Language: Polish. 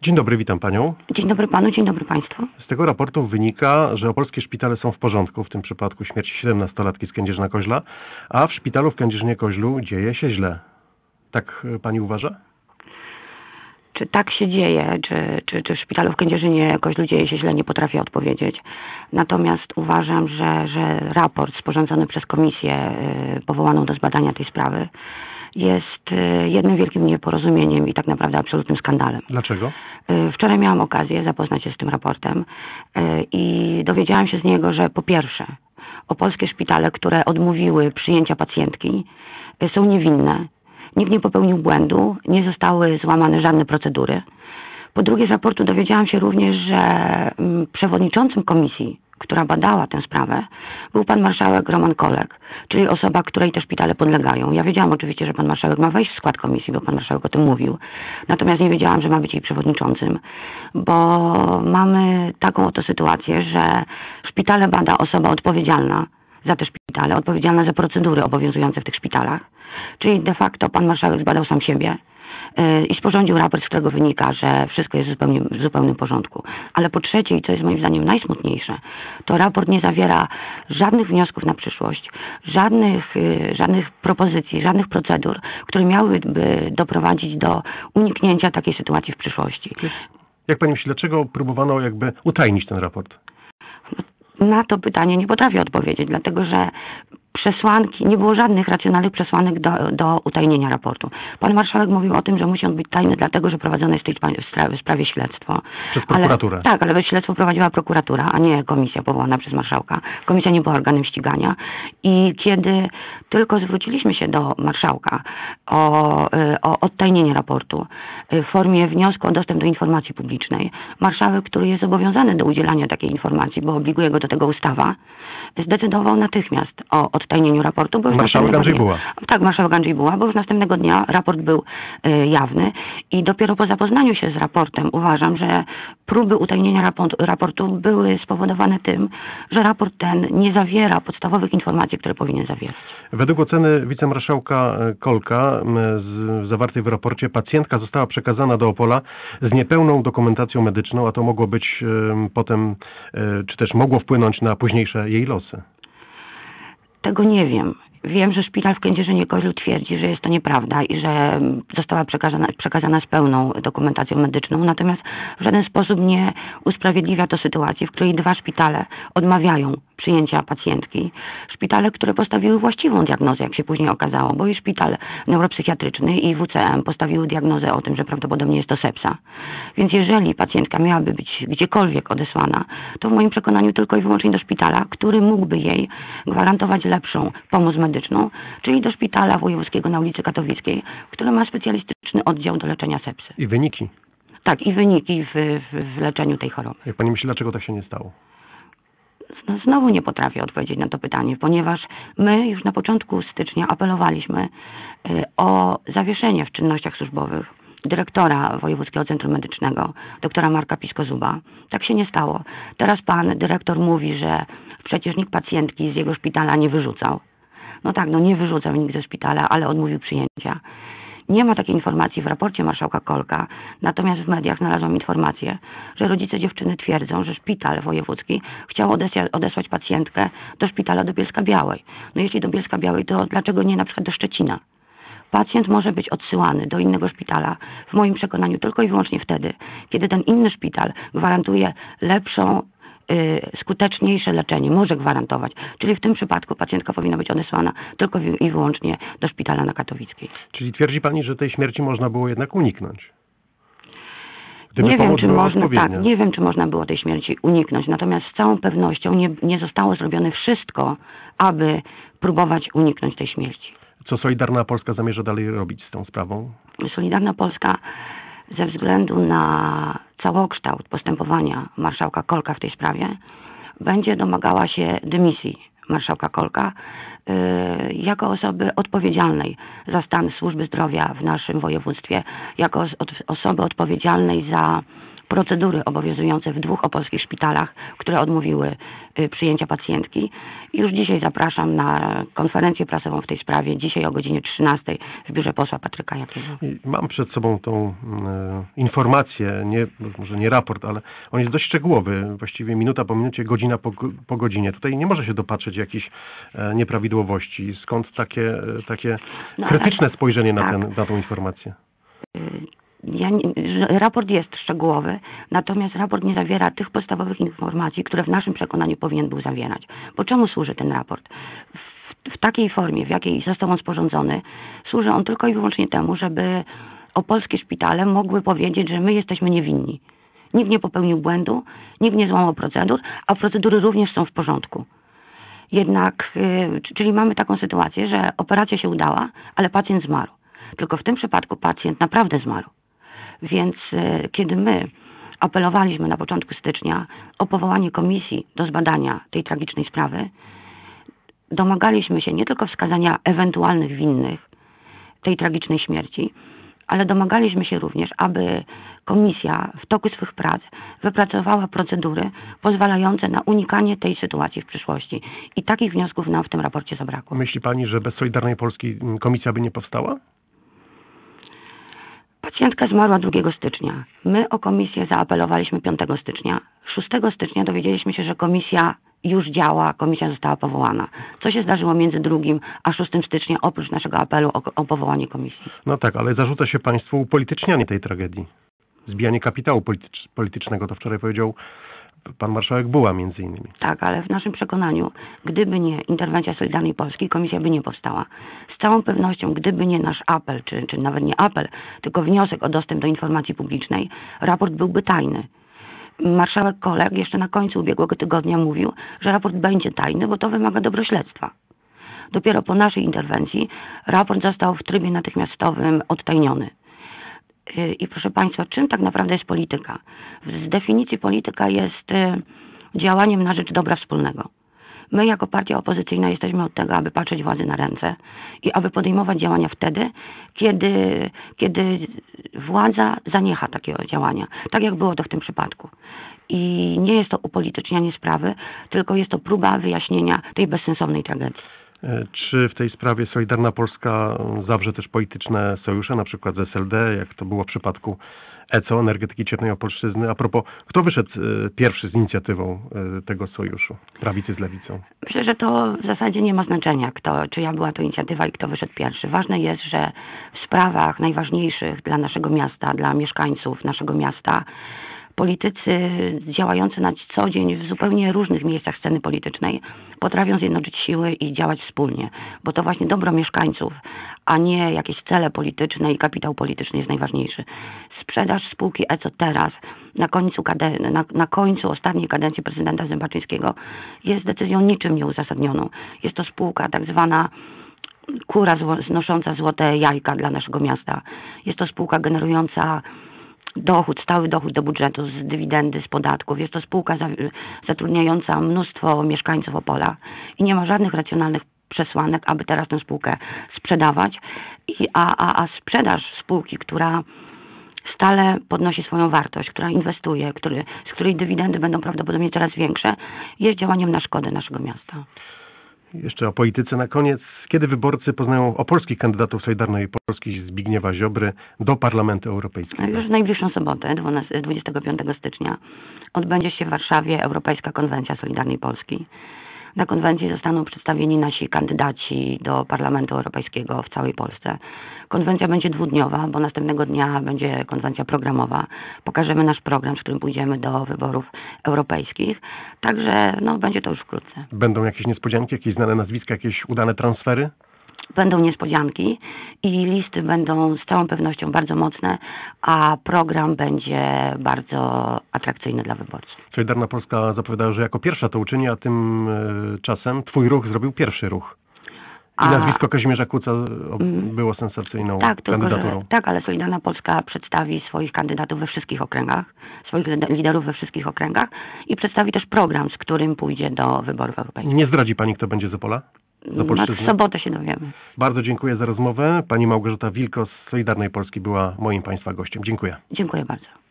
Dzień dobry, witam panią. Dzień dobry panu, dzień dobry państwu. Z tego raportu wynika, że opolskie szpitale są w porządku, w tym przypadku śmierci 17-latki z Kędzierzyna-Koźla, a w szpitalu w Kędzierzynie-Koźlu dzieje się źle. Tak pani uważa? Czy tak się dzieje, czy w szpitalu w Kędzierzynie-Koźlu dzieje się źle, nie potrafię odpowiedzieć. Natomiast uważam, że raport sporządzony przez komisję powołaną do zbadania tej sprawy jest jednym wielkim nieporozumieniem i tak naprawdę absolutnym skandalem. Dlaczego? Wczoraj miałam okazję zapoznać się z tym raportem i dowiedziałam się z niego, że po pierwsze opolskie szpitale, które odmówiły przyjęcia pacjentki, są niewinne. Nikt nie popełnił błędu, nie zostały złamane żadne procedury. Po drugie z raportu dowiedziałam się również, że przewodniczącym komisji, która badała tę sprawę, był pan marszałek Roman Kolek, czyli osoba, której te szpitale podlegają. Ja wiedziałam oczywiście, że pan marszałek ma wejść w skład komisji, bo pan marszałek o tym mówił. Natomiast nie wiedziałam, że ma być jej przewodniczącym, bo mamy taką oto sytuację, że szpitale bada osoba odpowiedzialna za te szpitale, odpowiedzialna za procedury obowiązujące w tych szpitalach. Czyli de facto pan marszałek zbadał sam siebie i sporządził raport, z którego wynika, że wszystko jest w zupełnym porządku. Ale po trzecie, i co jest moim zdaniem najsmutniejsze, to raport nie zawiera żadnych wniosków na przyszłość, żadnych propozycji, żadnych procedur, które miałyby doprowadzić do uniknięcia takiej sytuacji w przyszłości. Jak pani myśli, dlaczego próbowano jakby utajnić ten raport? Na to pytanie nie potrafię odpowiedzieć, dlatego że nie było żadnych racjonalnych przesłanek do utajnienia raportu. Pan marszałek mówił o tym, że musi on być tajny, dlatego że prowadzone jest w sprawie śledztwo. Przez prokuraturę. Ale śledztwo prowadziła prokuratura, a nie komisja powołana przez marszałka. Komisja nie była organem ścigania i kiedy tylko zwróciliśmy się do marszałka o odtajnienie raportu w formie wniosku o dostęp do informacji publicznej, marszałek, który jest zobowiązany do udzielania takiej informacji, bo obliguje go do tego ustawa, zdecydował natychmiast o odtajnieniu raportu. Marszałek Andrzej Buła. Tak, marszałek Andrzej Buła, bo już następnego dnia raport był jawny i dopiero po zapoznaniu się z raportem uważam, że próby utajnienia raportu były spowodowane tym, że raport ten nie zawiera podstawowych informacji, które powinien zawierać. Według oceny wicemarszałka Kolka zawartej w raporcie pacjentka została przekazana do Opola z niepełną dokumentacją medyczną, a to mogło być potem, czy też mogło wpłynąć na późniejsze jej losy. Tego nie wiem. Wiem, że szpital w Kędzierzynie-Koźlu twierdzi, że jest to nieprawda i że została przekazana z pełną dokumentacją medyczną, natomiast w żaden sposób nie usprawiedliwia to sytuacji, w której dwa szpitale odmawiają przyjęcia pacjentki. Szpitale, które postawiły właściwą diagnozę, jak się później okazało, bo i szpital neuropsychiatryczny i WCM postawiły diagnozę o tym, że prawdopodobnie jest to sepsa. Więc jeżeli pacjentka miałaby być gdziekolwiek odesłana, to w moim przekonaniu tylko i wyłącznie do szpitala, który mógłby jej gwarantować lepszą pomoc medyczną, czyli do szpitala wojewódzkiego na ulicy Katowickiej, który ma specjalistyczny oddział do leczenia sepsy. I wyniki? Tak, i wyniki w leczeniu tej choroby. Jak pani myśli, dlaczego tak się nie stało? No, znowu nie potrafię odpowiedzieć na to pytanie, ponieważ my już na początku stycznia apelowaliśmy o zawieszenie w czynnościach służbowych dyrektora Wojewódzkiego Centrum Medycznego, doktora Marka Pisko-Zuba. Tak się nie stało. Teraz pan dyrektor mówi, że przecież nikt pacjentki z jego szpitala nie wyrzucał. No tak, nie wyrzucał nikt ze szpitala, ale odmówił przyjęcia. Nie ma takiej informacji w raporcie marszałka Kolka, natomiast w mediach znalazłam informację, że rodzice dziewczyny twierdzą, że szpital wojewódzki chciał odesłać pacjentkę do szpitala do Bielska-Białej. No jeśli do Bielska-Białej, to dlaczego nie na przykład do Szczecina? Pacjent może być odsyłany do innego szpitala, w moim przekonaniu tylko i wyłącznie wtedy, kiedy ten inny szpital gwarantuje lepszą, skuteczniejsze leczenie, może gwarantować. Czyli w tym przypadku pacjentka powinna być odesłana tylko i wyłącznie do szpitala na Katowickiej. Czyli twierdzi pani, że tej śmierci można było jednak uniknąć? Nie wiem, czy można było tej śmierci uniknąć, natomiast z całą pewnością nie zostało zrobione wszystko, aby próbować uniknąć tej śmierci. Co Solidarna Polska zamierza dalej robić z tą sprawą? Solidarna Polska ze względu na całokształt postępowania marszałka Kolka w tej sprawie będzie domagała się dymisji marszałka Kolka jako osoby odpowiedzialnej za stan służby zdrowia w naszym województwie, jako osoby odpowiedzialnej za procedury obowiązujące w 2 opolskich szpitalach, które odmówiły przyjęcia pacjentki. I już dzisiaj zapraszam na konferencję prasową w tej sprawie, dzisiaj o godzinie 13 w biurze posła Patryka Jakiego. Mam przed sobą tą informację, może nie raport, ale on jest dość szczegółowy, właściwie minuta po minucie, godzina po godzinie. Tutaj nie może się dopatrzeć jakichś nieprawidłowości. Skąd takie krytyczne spojrzenie na tą informację? Raport jest szczegółowy, natomiast raport nie zawiera tych podstawowych informacji, które w naszym przekonaniu powinien był zawierać. Bo czemu służy ten raport? W takiej formie, w jakiej został on sporządzony, służy on tylko i wyłącznie temu, żeby opolskie szpitale mogły powiedzieć, że my jesteśmy niewinni. Nikt nie popełnił błędu, nikt nie złamał procedur, a procedury również są w porządku. Jednak, czyli mamy taką sytuację, że operacja się udała, ale pacjent zmarł. Tylko w tym przypadku pacjent naprawdę zmarł. Więc kiedy my apelowaliśmy na początku stycznia o powołanie komisji do zbadania tej tragicznej sprawy, domagaliśmy się nie tylko wskazania ewentualnych winnych tej tragicznej śmierci, ale domagaliśmy się również, aby komisja w toku swych prac wypracowała procedury pozwalające na unikanie tej sytuacji w przyszłości. I takich wniosków nam w tym raporcie zabrakło. Myśli pani, że bez Solidarnej Polski komisja by nie powstała? Pacjentka zmarła 2 stycznia. My o komisję zaapelowaliśmy 5 stycznia. 6 stycznia dowiedzieliśmy się, że komisja już działa, komisja została powołana. Co się zdarzyło między 2 a 6 stycznia, oprócz naszego apelu o powołanie komisji? No tak, ale zarzuca się państwu upolitycznianie tej tragedii. Zbijanie kapitału politycznego, to wczoraj powiedział pan marszałek Buła między innymi. Tak, ale w naszym przekonaniu, gdyby nie interwencja Solidarnej Polski, komisja by nie powstała. Z całą pewnością, gdyby nie nasz apel, czy nawet nie apel, tylko wniosek o dostęp do informacji publicznej, raport byłby tajny. Marszałek Kolek jeszcze na końcu ubiegłego tygodnia mówił, że raport będzie tajny, bo to wymaga dobrośledztwa. Dopiero po naszej interwencji raport został w trybie natychmiastowym odtajniony. I proszę Państwa, czym tak naprawdę jest polityka? Z definicji polityka jest działaniem na rzecz dobra wspólnego. My jako partia opozycyjna jesteśmy od tego, aby patrzeć władzy na ręce i aby podejmować działania wtedy, kiedy władza zaniecha takiego działania. Tak jak było to w tym przypadku. I nie jest to upolitycznianie sprawy, tylko jest to próba wyjaśnienia tej bezsensownej tragedii. Czy w tej sprawie Solidarna Polska zawrze też polityczne sojusze, na przykład z SLD, jak to było w przypadku ECO, Energetyki Cieplnej Opolszczyzny? A propos, kto wyszedł pierwszy z inicjatywą tego sojuszu, prawicy z lewicą? Myślę, że to w zasadzie nie ma znaczenia, czyja była to inicjatywa i kto wyszedł pierwszy. Ważne jest, że w sprawach najważniejszych dla naszego miasta, dla mieszkańców naszego miasta, politycy działający na co dzień w zupełnie różnych miejscach sceny politycznej potrafią zjednoczyć siły i działać wspólnie, bo to właśnie dobro mieszkańców, a nie jakieś cele polityczne i kapitał polityczny jest najważniejszy. Sprzedaż spółki ECO teraz, na końcu ostatniej kadencji prezydenta Zębaczyńskiego, jest decyzją niczym nieuzasadnioną. Jest to spółka tak zwana kura znosząca złote jajka dla naszego miasta. Jest to spółka generująca stały dochód do budżetu z dywidendy, z podatków. Jest to spółka zatrudniająca mnóstwo mieszkańców Opola i nie ma żadnych racjonalnych przesłanek, aby teraz tę spółkę sprzedawać. A sprzedaż spółki, która stale podnosi swoją wartość, która inwestuje, z której dywidendy będą prawdopodobnie coraz większe, jest działaniem na szkodę naszego miasta. Jeszcze o polityce na koniec. Kiedy wyborcy poznają opolskich kandydatów Solidarnej Polski Zbigniewa Ziobry do Parlamentu Europejskiego? Już w najbliższą sobotę, 25 stycznia, odbędzie się w Warszawie Europejska Konwencja Solidarnej Polski. Na konwencji zostaną przedstawieni nasi kandydaci do Parlamentu Europejskiego w całej Polsce. Konwencja będzie 2-dniowa, bo następnego dnia będzie konwencja programowa. Pokażemy nasz program, z którym pójdziemy do wyborów europejskich. Także będzie to już wkrótce. Będą jakieś niespodzianki, jakieś znane nazwiska, jakieś udane transfery? Będą niespodzianki i listy będą z całą pewnością bardzo mocne, a program będzie bardzo atrakcyjny dla wyborców. Solidarna Polska zapowiadała, że jako pierwsza to uczyni, a tymczasem twój ruch zrobił pierwszy ruch. I nazwisko Kazimierza Kuca było sensacyjną kandydaturą. Tak, ale Solidarna Polska przedstawi swoich kandydatów we wszystkich okręgach, swoich liderów we wszystkich okręgach i przedstawi też program, z którym pójdzie do wyborów europejskich. Nie zdradzi pani, kto będzie z Opola? W sobotę się dowiemy. Bardzo dziękuję za rozmowę. Pani Małgorzata Wilkos z Solidarnej Polski była moim państwa gościem. Dziękuję. Dziękuję bardzo.